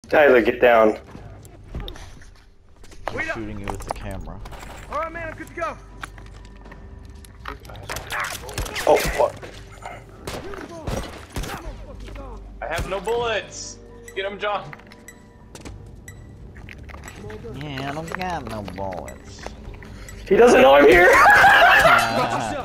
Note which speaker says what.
Speaker 1: Tyler, get down.
Speaker 2: I'm shooting you with the camera.
Speaker 3: Alright, man, I'm good to go.
Speaker 1: Oh, fuck.
Speaker 4: I have no bullets. Get him, John.
Speaker 2: Yeah, I don't got no bullets.
Speaker 1: He doesn't know I'm here!